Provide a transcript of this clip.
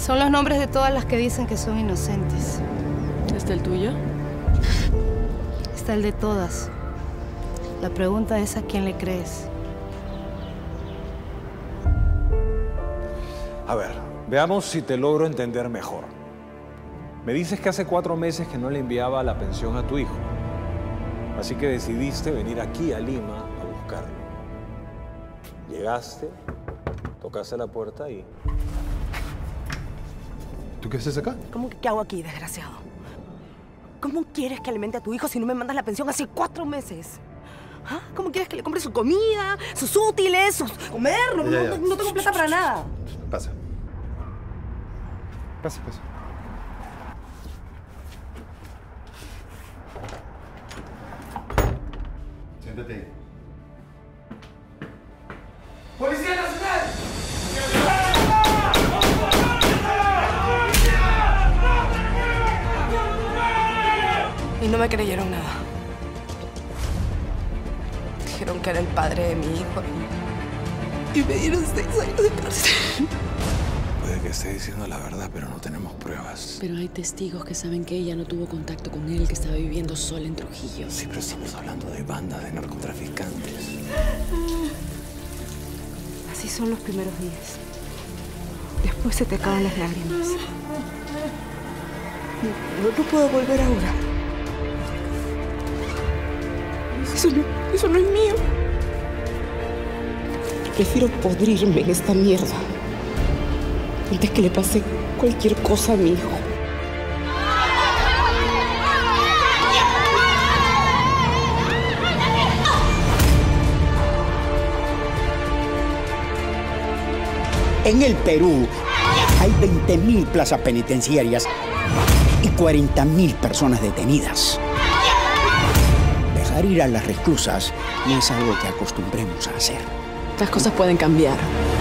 Son los nombres de todas las que dicen que son inocentes. ¿Está el tuyo? Está el de todas. La pregunta es ¿a quién le crees? A ver, veamos si te logro entender mejor. Me dices que hace 4 meses que no le enviaba la pensión a tu hijo. Así que decidiste venir aquí a Lima a buscarlo. Llegaste, tocaste la puerta y... ¿Tú qué haces acá? ¿Cómo que qué hago aquí, desgraciado? ¿Cómo quieres que alimente a tu hijo si no me mandas la pensión hace 4 meses? ¿Ah? ¿Cómo quieres que le compre su comida, sus útiles, sus... comer? No tengo plata para nada. Pasa. Pasa. Siéntate. ¡Policía Nacional! Y no me creyeron nada. Dijeron que era el padre de mi hijo y me dieron 6 años de cárcel. Puede que esté diciendo la verdad, pero no tenemos pruebas. Pero hay testigos que saben que ella no tuvo contacto con él, que estaba viviendo sola en Trujillo. Sí, pero estamos hablando de bandas de narcotraficantes. Así son los primeros días. Después se te caen las lágrimas. No puedo volver ahora. Eso no es mío. Prefiero podrirme en esta mierda antes que le pase cualquier cosa a mi hijo. En el Perú hay 20.000 plazas penitenciarias y 40.000 personas detenidas. Dejar ir a las reclusas no es algo que acostumbremos a hacer. Las cosas pueden cambiar.